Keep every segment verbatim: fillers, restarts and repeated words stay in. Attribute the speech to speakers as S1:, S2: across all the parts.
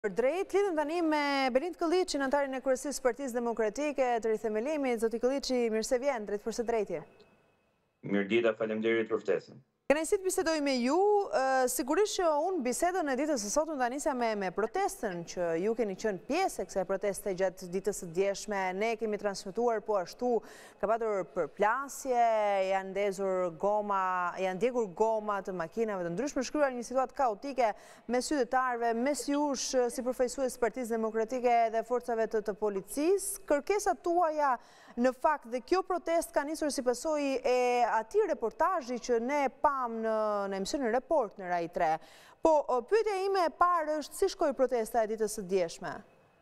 S1: Për drejt, lidhëm tani me Benit Këlliçin, antarin e kryesisë së Partisë Demokratike të rithemelimit. Zoti Këlliçi, mirë se vjen, drejt për së drejtje.
S2: Mirëdita, faleminderit për ftesën.
S1: Kënaqësi të bisedoj me ju, sigurisht që unë bisedën e ditës së sotme ta nisja me, me protestën që ju keni qenë pjesë e kësaj proteste gjatë ditës së djeshme. Ne kemi transmetuar, po ashtu ka patur përplasje, janë ndezur goma, janë djegur goma të makinave të ndryshme, shkruar një situatë kaotike mes qytetarëve, mes jush si përfaqësues të Partisë Demokratike dhe forcave të, të policisë. Kërkesat tuaja në fakt dhe kjo protest ka nisur si pasojë e atij reportazhi që ne pam në, në emisionin Report në Rai tre. Po, pyetja ime e parë është si shkoi protesta e ditës së djeshme?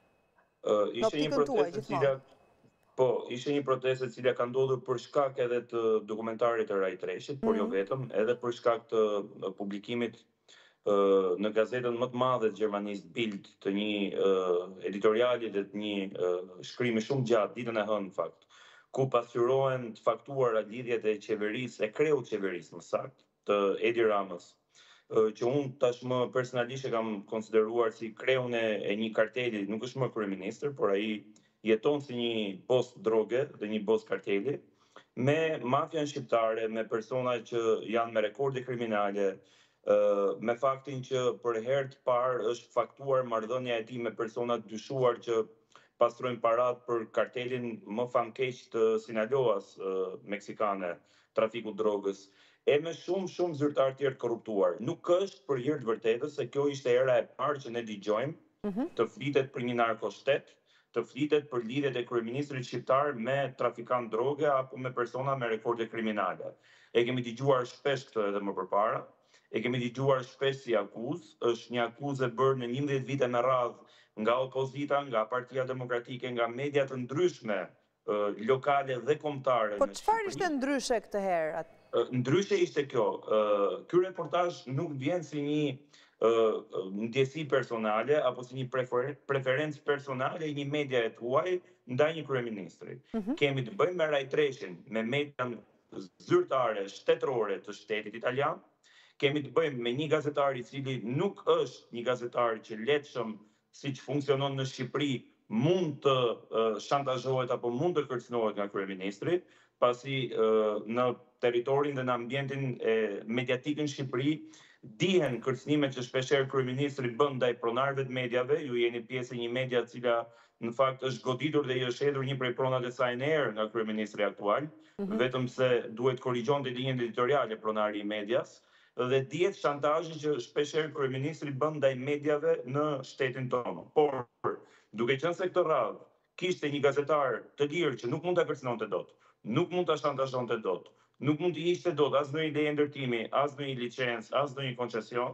S2: Uh, ishte një protestë e cila po, ishte një protestë e cila ka ndodhur për shkak edhe të dokumentarit të Rai tre-shit, por mm -hmm. jo vetëm, edhe për shkak të publikimit uh, në gazetën më të madhe të Gjermanisë Bild të një uh, editoriali dhe të një uh, shkrimi shumë gjatë ditën e hënë në fakt, ku pasqyrohen të faktuara lidhjet e qeverisë, e kreut qeverisë më saktë, të Edi Ramës, që unë tashmë personalisht e kam konsideruar si kreun e një karteli, nuk është më kryeministër, por ai jeton si një boss droge dhe një boss karteli, me mafian shqiptare, me persona që janë me rekorde kriminale, me faktin që për herë të parë është faktuar marrëdhënia e tij me persona të dyshuar që pastrojnë parat për kartelin më famkeq të Sinaloas meksikane, trafiku drogës, e me shumë shumë zyrtar tjerë korruptuar. Nuk është për hir të vërtetës se kjo ishte era e parë që ne dëgjojmë të flitet për një narkoshtet, të flitet për lidhjet e kryeministrit shqiptar me trafikant droge apo me persona me rekorde kriminale. E kemi dëgjuar shpesh këtë edhe më përpara, e kemi dëgjuar shpesh si akuzë, është një akuzë e bërë në njëmbëdhjetë vite me radhë nga opozita, nga Partia Demokratike, nga media të ndryshme, lokale dhe kombëtare.
S1: Po çfarë ishte ndryshe këtë herë?
S2: Ndryshe ishte kjo. Ky reportazh nuk vjen si një ndjesi personale apo si një preferencë personale e një media e tuaj ndaj një kryeministri. Kemi të bëjmë me Rai tre-shin, me median zyrtare shtetërore të shtetit italian. Kemi të bëjmë me një gazetar i cili nuk është një gazetar që letshëm siç funksionon në Shqipëri mund të shantazhohet apo mund të kërcënohet nga kryeministri, pasi në territorin dhe në ambientin mediatik në Shqipëri dihen kërcënimet që shpeshherë kryeministri bën ndaj pronarëve të mediave. Ju jeni pjesë e një media e cila në fakt është goditur dhe i është hedhur një prej pronave të saj në erë nga kryeministri aktual, vetëm se duhet korrigjonte linjën editoriale pronari i medias. Dhe dihet shantazhi që shpeshherë kryeministri bën ndaj mediave në shtetin tonë. Por duke qenë se këtë radhë kishte një gazetar të lirë që nuk mund ta kërcënonte dot, nuk mund ta shantazhonte dot, nuk mund të hiqte dot as ndonjë leje ndërtimi, as ndonjë licencë, as ndonjë koncesion,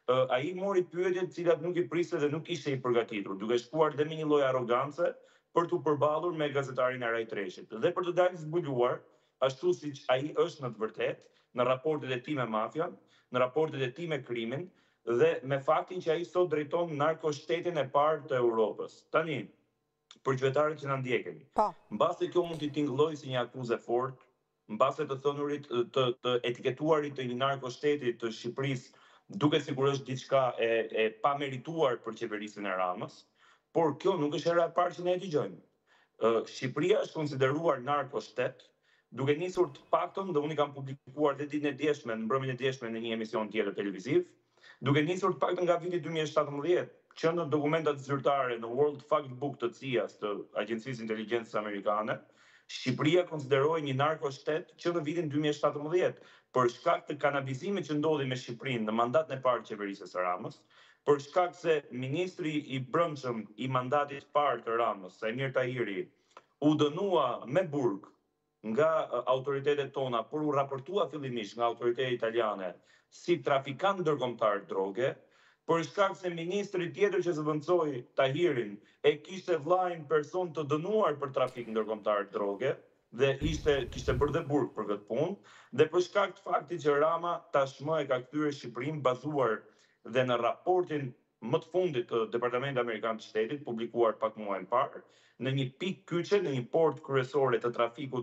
S2: ai mori pyetje të cilat nuk i priste dhe nuk ishte i përgatitur, duke shkuar dhe me një lloj arrogance për t'u përballur me gazetarin e Rai tre-shit dhe për të dalë zbuluar ashtu siç ai është në të vërtetë në raportet e tij me mafian, në raportet e tij me krimin dhe me faktin që ai sot drejton narkoshtetin e parë të Europës. Tani, për qytetarët që na ndjekin, mbasi kjo mund t'i tingëllojë si një akuzë e fortë, mbasi të thonurit të, të etiketuarit të një narkoshteti të Shqipërisë, duket sikur është diçka e, e pamerituar për qeverisjen e Ramës, por kjo nuk është hera e parë që ne e dëgjojmë. Shqipëria është konsideruar narkoshtet, duke nisur të paktën, dhe unë i kam publikuar dhe ditën e djeshme, në mbrëmjen e djeshme në një emision tjetër televiziv, duke nisur të paktën nga viti dy mijë e shtatëmbëdhjetë, që në dokumentat zyrtare në World Factbook të C I A-s, të Agjencisë Inteligjencës Amerikane, Shqipëria konsiderohej një narkoshtet që në vitin dy mijë e shtatëmbëdhjetë, për shkak të kanabizimit që ndodhi me Shqipërinë në mandatën e parë të qeverisë së Ramës, për shkak se ministri i brendshëm i mandatit të parë të Ramës, Sajmir Tahiri, u dënua me burg nga autoritetet tona, por u raportua fillimisht nga autoritetet italiane si trafikant ndërkombëtar droge, për shkak se ministri tjetër që zëvendësoi Tahirin e kishte vllajin person të dënuar për trafik ndërkombëtar droge dhe ishte kishte bërë dhe burg për këtë punë, dhe për shkak të faktit që Rama tashmë e ka kthyer Shqipërinë bazuar dhe në raportin më të fundit të Departamentit Amerikan të Shtetit, publikuar pak muaj më parë, në një pikë kyçe, në një port kryesore të trafikut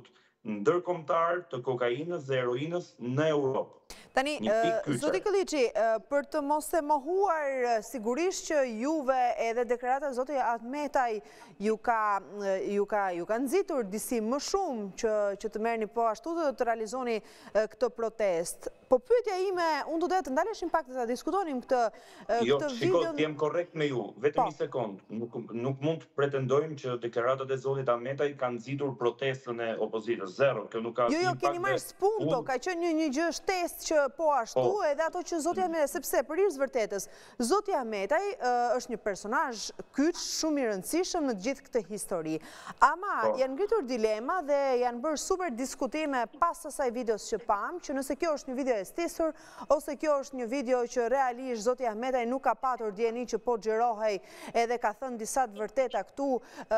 S2: ndërkombëtar të kokainës dhe heroinës në Europë.
S1: Tani, zoti Këlliçi, për të mos e mohuar, sigurisht që juve edhe deklarata e zoti Ahmetaj ju ka ju ka ju ka nxitur disi më shumë që që të merrni po ashtu dhe të realizoni këtë protest. Po pyetja ime, unë do të ndaleshim pak të ta diskutonim këtë
S2: jo,
S1: këtë
S2: shiko,
S1: video.
S2: Jam korrekt me ju, vetëm një sekond. Nuk nuk mund të pretendojmë që deklaratat e zotit Ahmetaj kanë nxitur protestën e opozitës. Zero, kjo nuk ka
S1: Jo, jo, keni marrë spunto, ka qenë një një gjë shtesë që po ashtu edhe ato që zoti Ahmetaj, sepse për hir të vërtetës, zoti Ahmetaj është një personazh kyç shumë i rëndësishëm në gjithë këtë histori. Ama janë ngritur dilema dhe janë bërë super diskutime pas asaj videos që pam, që nëse kjo është një video e stisur ose kjo është një video që realisht zoti Ahmetaj nuk ka patur dieni që po xhirohej edhe ka thënë disa të vërteta këtu,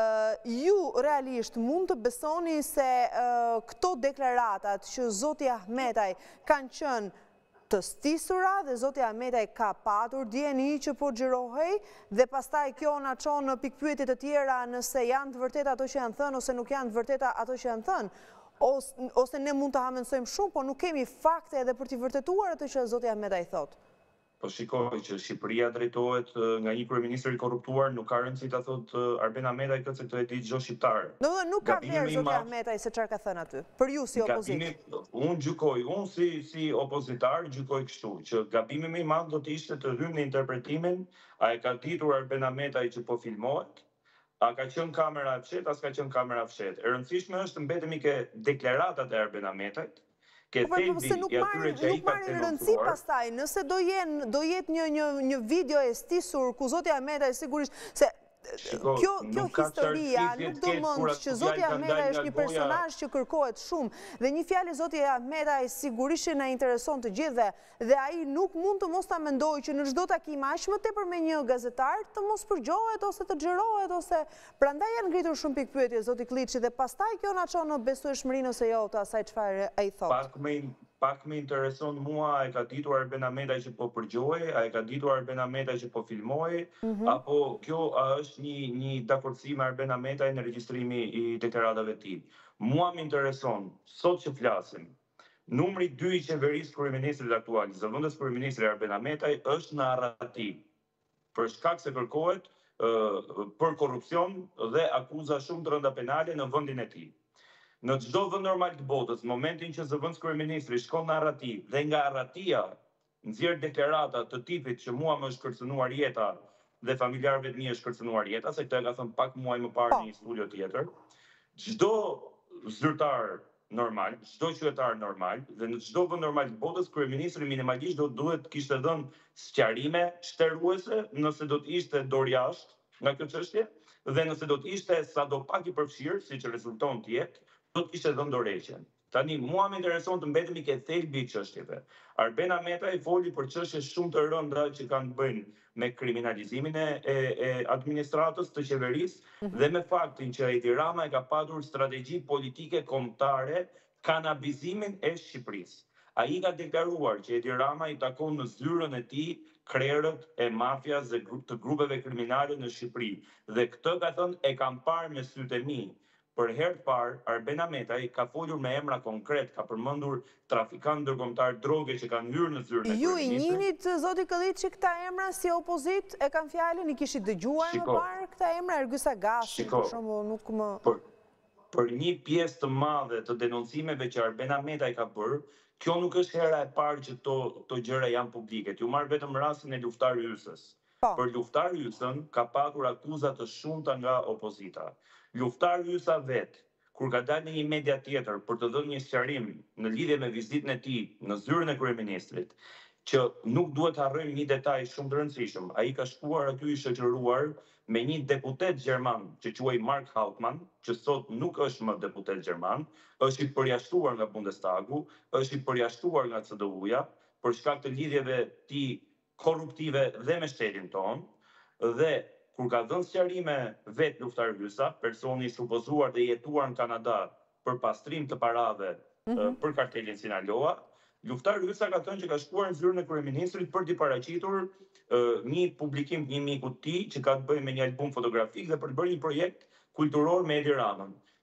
S1: ju realisht mund të besoni se këto deklaratat që zoti Ahmetaj kanë qenë të stisura dhe zoti Ahmetaj ka patur dieni që po xhirohej dhe pastaj kjo na çon në pikpyetje të tjera nëse janë të vërteta ato që janë thënë ose nuk janë të vërteta ato që janë thënë. Ose, ose ne mund të hamendësojmë shumë, po nuk kemi fakte edhe për t'i vërtetuar atë që zoti Ahmetaj thotë.
S2: Po shikoj që Shqipëria drejtohet nga një kryeministër i korruptuar, nuk ka rëndësi ta thotë Arben Ahmetaj këtë se këtë e di çdo shqiptar.
S1: Do të nuk ka vlerë zoti Ahmetaj se çfarë ka thënë aty. Për ju si opozitë.
S2: Unë gjykoj, unë si si opozitar gjykoj kështu, që gabimi më i madh do të ishte të hymë në interpretimin, a e ka ditur Arben Ahmetaj që po filmohet, a ka qenë kamera e fshet, as ka qenë kamera e fshet. E rëndësishme është të mbetemi ke deklaratat e Arben Ahmetajt.
S1: Po se nuk marrin rëndësi pastaj, nëse do jenë do jetë një një një video e stisur ku zoti Ahmetaj sigurisht se Kjo, kjo historia nuk do mund që zoti Ahmetaj është një personazh që kërkohet shumë dhe një fjalë zoti Ahmetaj sigurisht na intereson të gjithëve dhe ai nuk mund të mos ta mendojë që në çdo takim aq më tepër me një gazetar të mos përgjohet ose të xhirohet ose prandaj janë ngritur shumë pikpyetje zoti Këlliçi dhe pastaj kjo na çon në besueshmërinë ose jo të asaj çfarë ai thotë.
S2: Pak më Pak më intereson mua, a e ka ditur Arben Ahmetaj që po përgjohej, a e ka ditur Arben Ahmetaj që po filmohej, apo kjo është një një dakordsi me Arben Ahmetaj në regjistrimi i deklaratave të tij. Mua më intereson, sot që flasim, numri dy i qeverisë kryeministrit aktual, i zëvendës kryeministri Arben Ahmetaj është në arratim për shkak se kërkohet për korrupsion dhe akuza shumë të rënda penale në vendin e tij. Në çdo vend normal të botës, momentin që zëvendës kryeministri shkon në arrativ dhe nga arratia nxjerr deklarata të tipit që mua më është kërcënuar jeta dhe familjarëve të mi është kërcënuar jeta, se këtë e ka thënë pak muaj më parë në një studio tjetër, çdo zyrtar normal, çdo qytetar normal dhe në çdo vend normal të botës, kryeministri minimalisht do duhet kishte dhënë sqarime shtëruese nëse do të ishte dorë jashtë nga kjo çështje dhe nëse do të ishte sadopak i përfshirë, siç rezulton të jetë, do të kishte dhënë dorëheqjen. Tani mua më intereson të mbetemi ke thelbi i çështjeve. Arben Ahmetaj foli për çështje shumë të rënda që kanë bënë me kriminalizimin e, e administratës të qeverisë mm -hmm. dhe me faktin që Edi Rama e ka patur strategji politike kombëtare kanabizimin e Shqipërisë. Ai ka deklaruar që Edi Rama i takon në zyrën e tij krerët e mafias dhe të grupeve kriminale në Shqipëri. Dhe këtë ka thënë e kam parë me sytë e mi. Për herë të parë, Arben Ahmetaj ka folur me emra konkret, ka përmendur trafikantë ndërkombëtar droge që kanë hyrë në zyrën e
S1: kryeministrit. Ju i njihit zoti Këlliçi këta emra si opozitë e kanë fjalën, i kishit dëgjuar më parë këta emra Ergysa Gashi, për shembull, nuk më
S2: për, për një pjesë të madhe të denoncimeve që Arben Ahmetaj ka bërë, kjo nuk është hera e parë që to to gjëra janë publike. Ju marr vetëm rastin e Luftar Ysës. Për Luftar Ysën ka patur akuza të shumta nga opozita. Luftar Ysa vet, kur ka dalë në një media tjetër për të dhënë një sqarim në lidhje me vizitën e tij në zyrën e kryeministrit, që nuk duhet të harrojmë një detaj shumë të rëndësishëm. Ai ka shkuar aty i shoqëruar me një deputet gjerman që quhej Mark Hauptmann, që sot nuk është më deputet gjerman, është i përjashtuar nga Bundestagu, është i përjashtuar nga C D U-ja për shkak të lidhjeve të tij korruptive dhe me shtetin tonë, dhe kur ka dhënë sqarime vet Luftar Ysa, personi i supozuar dhe jetuar në Kanada për pastrim të parave mm -hmm. për kartelin Sinaloa, Luftar Ysa ka thënë që ka shkuar në zyrën e kryeministrit për t'i paraqitur uh, një publikim të një miku të tij që ka të bëjë me një album fotografik dhe për të bërë një projekt kulturor me Edi Ramën.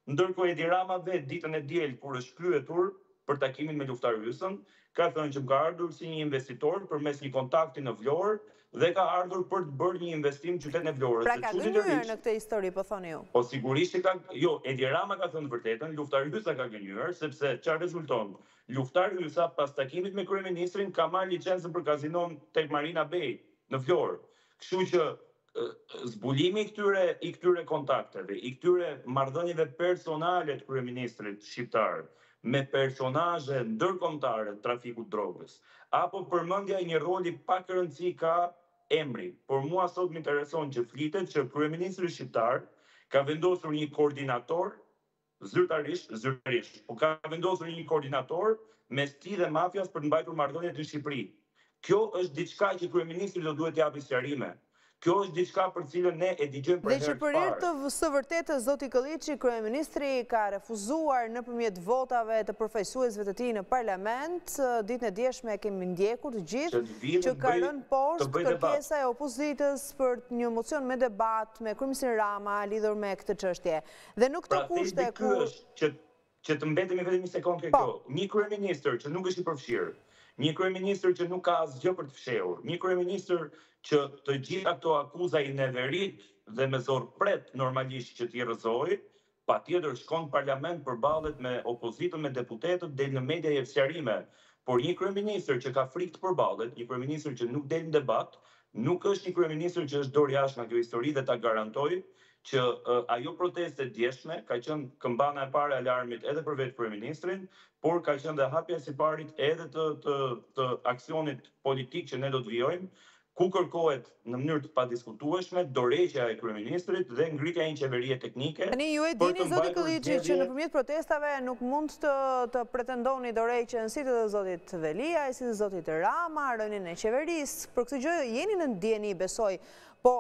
S2: Ndërkohë Edi Rama vetë ditën e diel kur është pyetur për takimin me Luftar Ysën, ka thënë që ka ardhur si një investitor përmes një kontakti në Vlorë dhe ka ardhur për të bërë një investim në qytetin e Vlorës.
S1: Pra ka gënjur në këtë histori, po thoni ju?
S2: Po sigurisht që ka, jo, Edi Rama ka thënë vërtetën, Luftar Ysa ka gënjur, sepse çfarë rezulton? Luftar Ysa pas takimit me kryeministrin ka marrë licencën për kazinon tek Marina Bay në Vlorë. Kështu që zbulimi i këtyre i këtyre kontakteve, i këtyre marrëdhënieve personale të kryeministrit shqiptar me personazhe ndërkombëtare të trafikut drogës, apo përmendja e një roli pak rëndësi ka emri. Por mua sot më intereson që flitet që kryeministri shqiptar ka vendosur një koordinator zyrtarisht, zyrtarisht, po ka vendosur një koordinator mes tij dhe mafias për të mbajtur marrëdhëniet në Shqipëri. Kjo është diçka që kryeministri do duhet t'japë sqarime. Kjo është diçka për cilën ne e dëgjojmë për herë të parë.
S1: Dhe që për herë të së vërtetë zoti Kolliçi, kryeministri ka refuzuar nëpërmjet votave të përfaqësuesve të tij në parlament. Ditën e djeshme e kemi ndjekur të gjithë që ka rënë poshtë kërkesa e opozitës për një mocion me debat me kryeministin Rama lidhur me këtë çështje. Dhe nuk të kushte ku
S2: që që të mbetemi vetëm një sekondë ke kjo. Një kryeministër që nuk është i përfshirë, një kryeministër që nuk ka asgjë për të fshehur, një kryeministër që të gjitha këto akuza i neverit dhe me zor pret normalisht që t'i rrëzoj, patjetër shkon në parlament përballet me opozitën, me deputetët, del në media e sqarime. Por një kryeministër që ka frikë të përballet, një kryeministër që nuk del në debat, nuk është një kryeministër që është dorë jashtë nga kjo histori dhe ta garantoj që uh, ajo proteste djeshme ka qenë këmbana e parë e alarmit edhe për vetë kryeministrin, por ka qenë dhe hapja e siparit edhe të, të, të aksionit politik që ne do të vijojmë, ku kërkohet në mënyrë të padiskutueshme dorëheqja e kryeministrit dhe ngritja e një qeverie teknike.
S1: Tani ju e dini zoti Kolliçi që nëpërmjet protestave nuk mund të të pretendoni dorëheqjen si të zotit Velia, si të zotit Rama, rënien e qeverisë. Për këtë gjë jeni në ndjeni, besoj. Po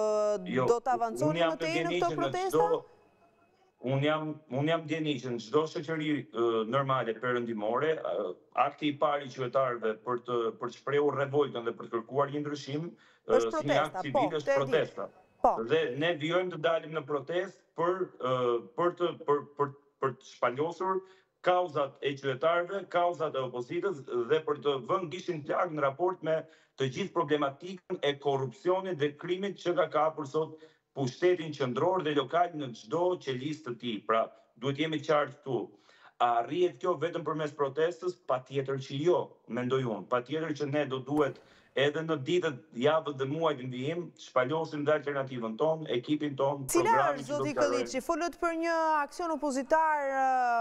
S2: jo,
S1: do të avanconi më tej në këto protesta?
S2: Unë jam, un jam djeni që në çdo shoqëri uh, normale perëndimore, uh, akti i parë i qytetarëve për të për të shprehur revoltën dhe për të kërkuar një ndryshim, uh, si një akt civil po, është protesta.
S1: Po.
S2: Dhe ne vijojmë të dalim në protestë për uh, për të për për për të shpalosur kauzat e qytetarëve, kauzat e opozitës dhe për të vënë gishtin plak në raport me të gjithë problematikën e korrupsionit dhe krimit që ka kapur sot pushtetin qendror dhe lokal në çdo qelistë të tij. Pra, duhet jemi qartë këtu. A arrihet kjo vetëm përmes protestës? Patjetër që jo, mendoj unë. Patjetër që ne do duhet edhe në ditët, javët dhe muajt në vijim, shpalosim dhe alternativën tonë, ekipin tonë, programin që do
S1: të Kolliçi, folët për një aksion opozitar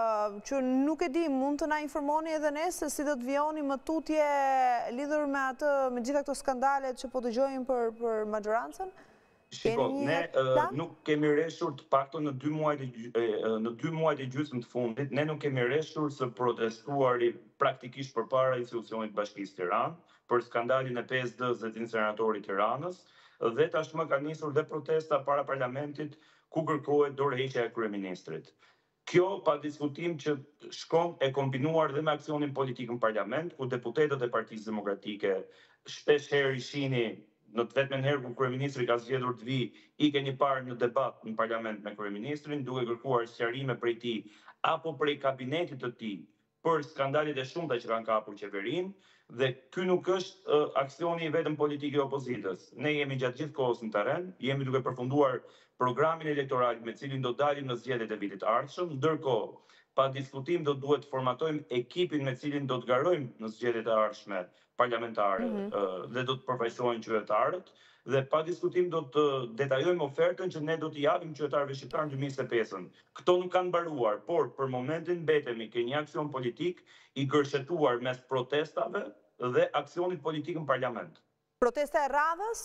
S1: që nuk e di, mund të na informoni edhe ne se si do të vijoni më tutje lidhur me atë, me gjitha këto skandalet që po dëgjojmë për për majorancën?
S2: Shiko, ne uh, nuk kemi rreshtur të paktën në dy muajt e në dy muajt e gjysmë të fundit, ne nuk kemi rreshtur së protestuari praktikisht përpara institucionit Bashkisë Tiranë për skandalin e pesë D-s dhe të inseneratorit Tiranës, dhe tashmë ka nisur dhe protesta para parlamentit ku kërkohet dorëheqja e kryeministrit. Kjo pa diskutim që shkon e kombinuar dhe me aksionin politik në parlament, ku deputetët e Partisë Demokratike shpesh herë ishini në të vetmen herë ku kryeministri ka zgjedhur të vijë, i keni parë në debat në parlament me kryeministrin, duke kërkuar sqarime prej tij apo prej kabinetit të tij për skandalet e shumta që kanë kapur qeverinë, dhe ky nuk është uh, aksioni vetëm politik i opozitës. Ne jemi gjatë gjithë kohës në terren, jemi duke përfunduar programin elektoral me cilin do dalim në zgjedhjet e vitit ardhshëm, ndërkohë pa diskutim do duhet të formatojmë ekipin me cilin do të garojmë në zgjedhjet e ardhshme parlamentare mm -hmm. uh, dhe do të përfaqësohen qytetarët, dhe pa diskutim do të detajojmë ofertën që ne do t'i japim qytetarëve shqiptar në dy mijë e njëzet e pesën. Këto nuk kanë mbaruar, por për momentin mbetemi ke një aksion politik i gërshetuar mes protestave dhe aksionit politik në parlament.
S1: Protesta e radhës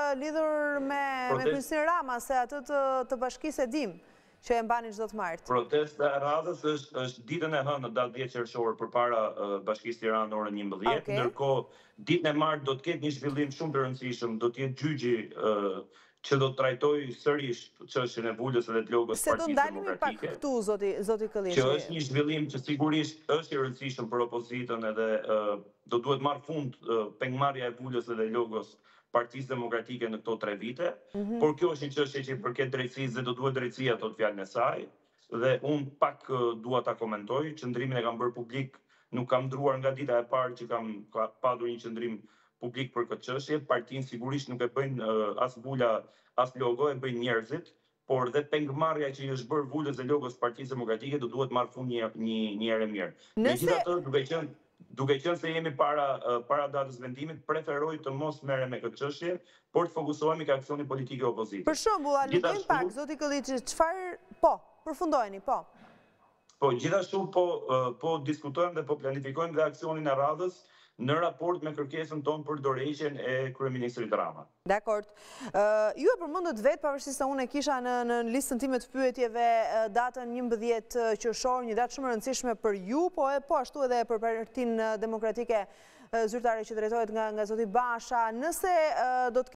S1: lidhur me Protest... me kryeministin Rama, se atë të, të bashkisë e dim që e mbani çdo të martë.
S2: Protesta e radhës është, është ditën e hënë në datë dhjetë qershor përpara uh, Bashkisë Tiranë në orën njëmbëdhjetë, okay. Ndërkohë ditën e martë do të ketë një zhvillim shumë të rëndësishëm, do të jetë gjyqi uh, që do të trajtojë sërish çështjen e vulës dhe të logos Partisë Demokratike.
S1: Se do ndalemi pak këtu, zoti zoti Kolliçi.
S2: Që është një zhvillim që sigurisht është i rëndësishëm për opozitën edhe uh, do duhet marrë fund uh, pengmarrja e vulës dhe logos Partisë Demokratike në këto tre vite, mm -hmm. por kjo është një çështje që i përket drejtësisë dhe do duhet drejtësia thot fjalën e saj. dhe unë pak dua ta komentoj, qëndrimin e kam bërë publik, nuk kam ndruar nga dita e parë që kam padur një qëndrim publik për këtë çështje. Partinë sigurisht nuk e bëjnë as Vula, as logo, e bëjnë njerëzit, por dhe pengmarrja që i është bërë Vulës dhe logos Partisë Demokratike do duhet marrë fund një një një herë mirë. Megjithatë, duke qenë duke qenë se jemi para para datës vendimit, preferoj të mos merrem me këtë çështje, por të fokusohemi ke aksioni politik e opozitës.
S1: Për shembull, a lutejmë pak, zoti Kolliçi, çfarë po, përfundojeni, po.
S2: Po, gjithashtu po po diskutojmë dhe po planifikojmë dhe aksionin e radhës në raport me kërkesën tonë për dorëheqjen e kryeministrit Rama.
S1: Dakord. Ju e përmendët vetë, pavarësisht se unë e kisha në në listën time të pyetjeve datën njëmbëdhjetë qershor, një datë shumë e rëndësishme për ju, po e po ashtu edhe për Partinë Demokratike Zyrtare që drejtohet nga nga zoti Basha. Nëse do të